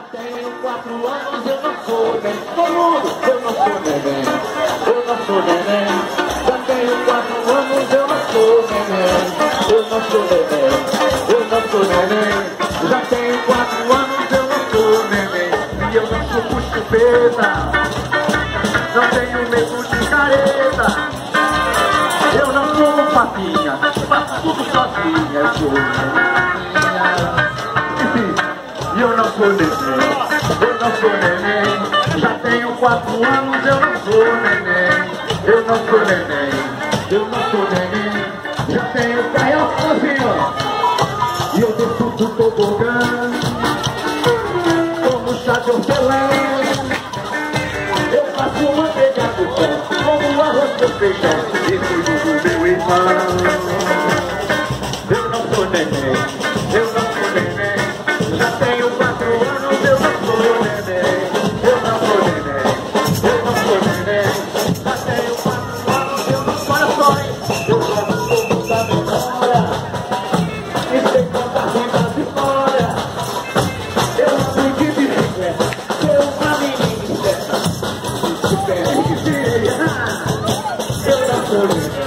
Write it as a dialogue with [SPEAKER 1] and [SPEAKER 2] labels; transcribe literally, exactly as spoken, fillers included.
[SPEAKER 1] tenho quatro anos, eu não sou neném. Todo mundo, eu não sou neném. Eu não sou neném. Já tenho quatro anos, eu não sou neném. Eu não sou neném. Eu não sou neném. Já tenho quatro anos, eu não sou neném. E eu não sou puxa-peta. Não tenho medo de careta. Eu não sou papinha. Faço tudo sozinha. Eu sou e eu não sou neném, eu não sou neném. Já tenho quatro anos, eu não sou neném. Eu não sou neném, eu não sou neném. Já tenho carro sozinho e eu desço do tobogã como chá de hortelã. Eu faço manteiga do pão como arroz com feijão e cuido do meu irmão. Eu não sou neném, eu não sou neném. Já tenho quatro anos, eu não sou neném. Eu não sou neném, eu não sou neném. Já tenho quatro anos, eu não sou neném. Eu já não sou muita memória e sei contar vendas de fora. Eu não fui de bicicleta, eu uma menina esperta. Se tiver que ser, eu não sou neném.